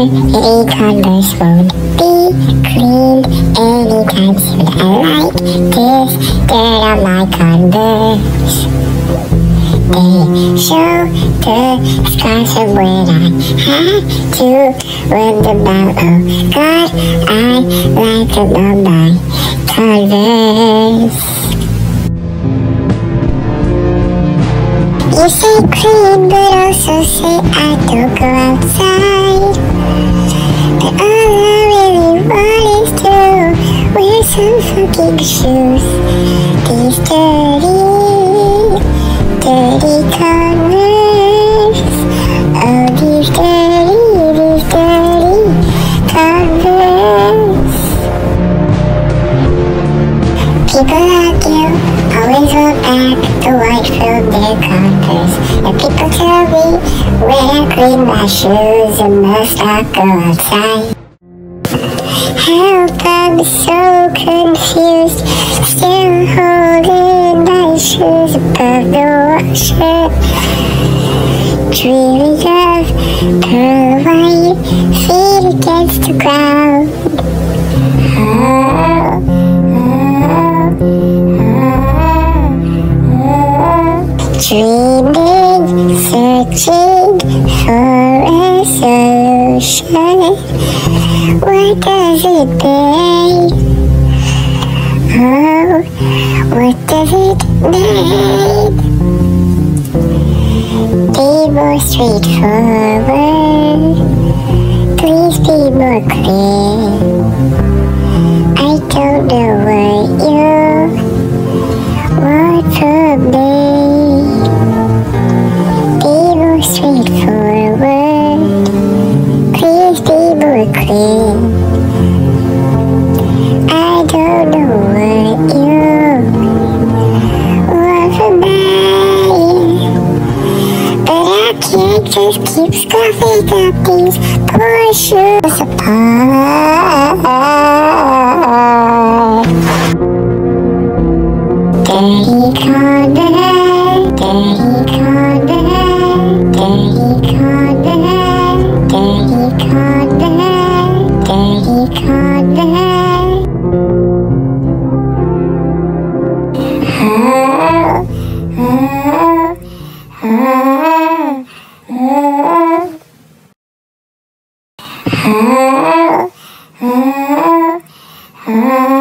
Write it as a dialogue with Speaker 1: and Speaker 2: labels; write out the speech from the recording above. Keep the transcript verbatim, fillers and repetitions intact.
Speaker 1: dirty Converse won't be cleaned anytime soon. I like this dirt on my Converse. They show the scars from when I had to run about. Oh God, I like them on my Converse. You say clean, but also say I don't go outside. But all I really want is to wear some fucking shoes. These dirty, dirty Converse. Oh, these dirty, these dirty Converse. People like you always want back the white from their Converse. And people tell me when I clean my shoes I must not go outside. Help, I'm so confused, still holding my shoes above the washer. Dreaming of pearl white feet against the ground. Oh, oh, oh, oh. Dreaming, searching for a solution. What does it mean? Oh, what does it mean? Be more straightforward. Please be more clear. I don't know what you want from me. Be more straightforward. Please be more clear. I don't know what you want from me, but I can't just keep scuffing up these poor shoes apart. Dirty Converse, dirty Converse, dirty Converse, dirty Converse, dirty Converse. Oh, oh, oh, oh, oh, oh, oh.